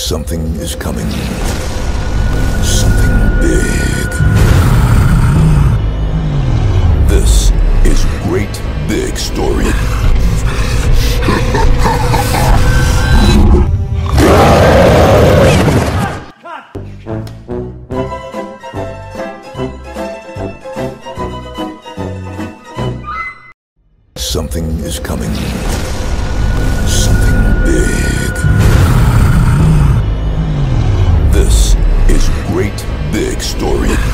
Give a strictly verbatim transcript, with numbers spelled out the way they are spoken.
Something is coming. Something big. This is Great Big Story. Something is coming. Something big. This is Great Big Story.